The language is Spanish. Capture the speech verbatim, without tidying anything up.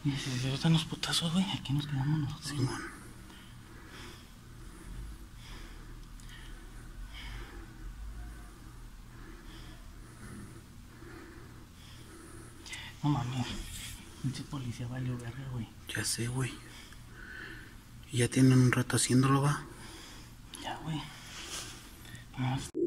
Y si ahorita los putazos, güey, aquí nos quedamos nosotros. Sí, man. No mames. Pinche policía valió verga, güey. Ya sé, güey. Y ya tienen un rato haciéndolo, va. Ya, güey. No.